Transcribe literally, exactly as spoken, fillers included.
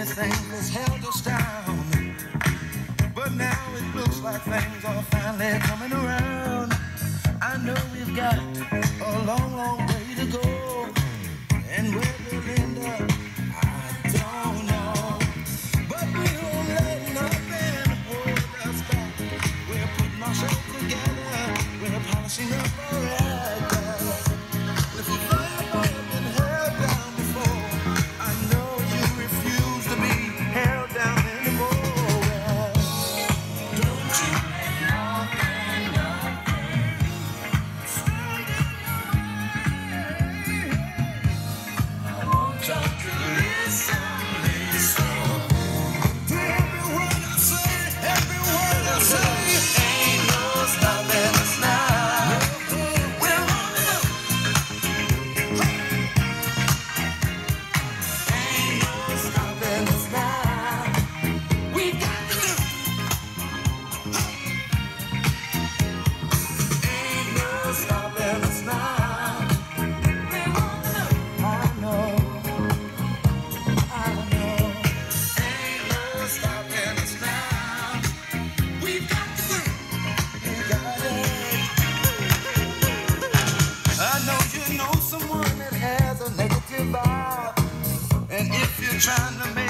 many things that's held us down, but now it looks like things are finally coming around. I know we've got a long, long way to go, and where we'll end up, I don't know. But we won't let nothing hold us back. We're putting ourselves together, we're polishing up our act. If you've ever been held down before, I know you refuse to be held down anymore. Don't you let nothing, nothing stand in your way. I want you to listen, listen to every word I say, every word I say. Ain't no stopping us now. We're rolling up. Ain't no stopping us now. We got to do. Ain't no stopping us now. We're rolling up. I know, I know. Ain't no stopping us now. We've got to do. We got it. I know you know someone that has a negative vibe, and if you're trying to make